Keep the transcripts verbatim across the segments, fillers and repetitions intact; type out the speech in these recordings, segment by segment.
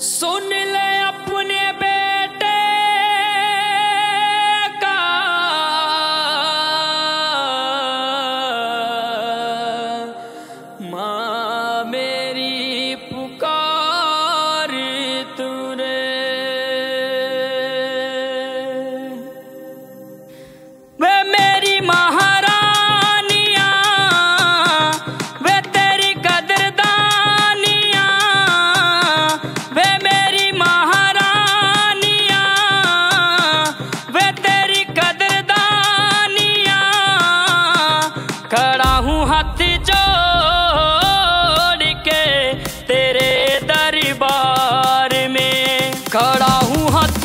सुन ले अपने बेटे का माँ मेरी पुकार तूने। वे मेरी महारानियाँ वे तेरी कदरदानियाँ, वे मेरी महारानियाँ वे तेरी कदरदानियाँ। खड़ा हूँ हाथ जोड़ के तेरे दरबार में, खड़ा हूँ हाथ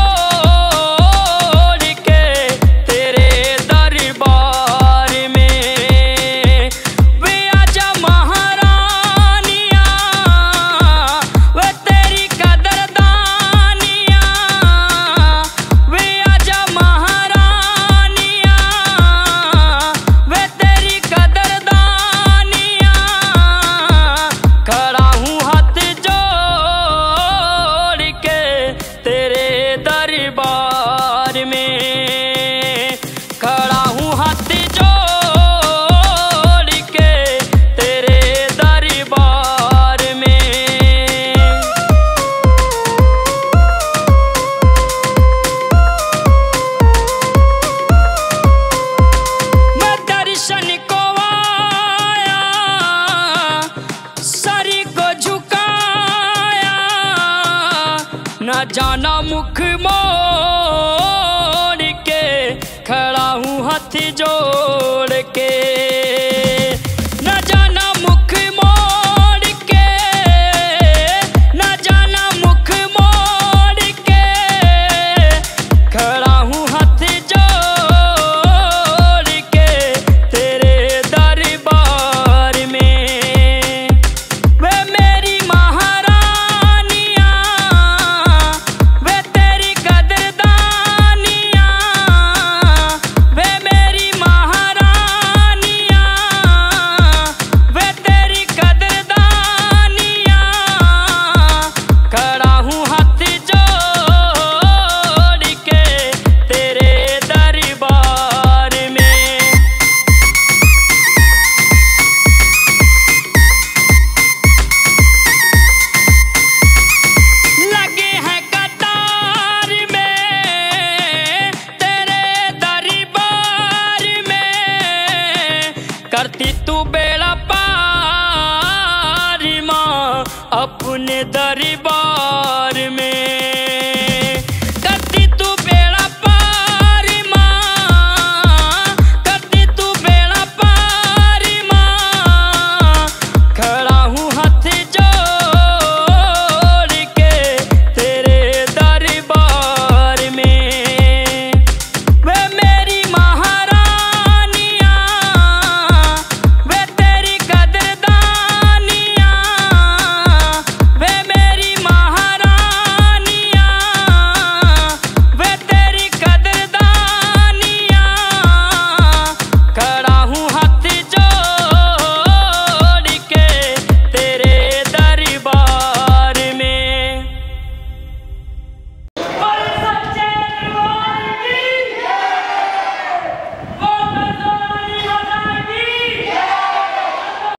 जोड़ के तेरे दरबार में। वे आजा महारानियाँ वे तेरी कदरदानियाँ, वे आजा महारानियाँ वे तेरी कदरदानियाँ। खड़ा हूँ हाथ जोड़ के तेरे दरबार में, खड़ा हूँ हाथ जोड़ के तेरे दरबार में। मैं दर्शन को आया सरी को झुकाया, न जाना मुख मोड़ के खड़ा हूँ हाथ जोड़ के। न जाना मुख मोड़ के, न जाना मुख मोड़ के खड़ा हूँ हाथ जोड़ के तेरे दरबार में। वे मेरी महारानियाँ वे तेरी कदरदानियाँ, वे मेरी महारानियाँ वे तेरी कदरदानियाँ। खड़ा हूँ हाथ जोड़ के तेरे दरबार में। लगे हैं कतार में तेरे दरबार में, करती तू बेड़ा पार माँ अपने दरबार में।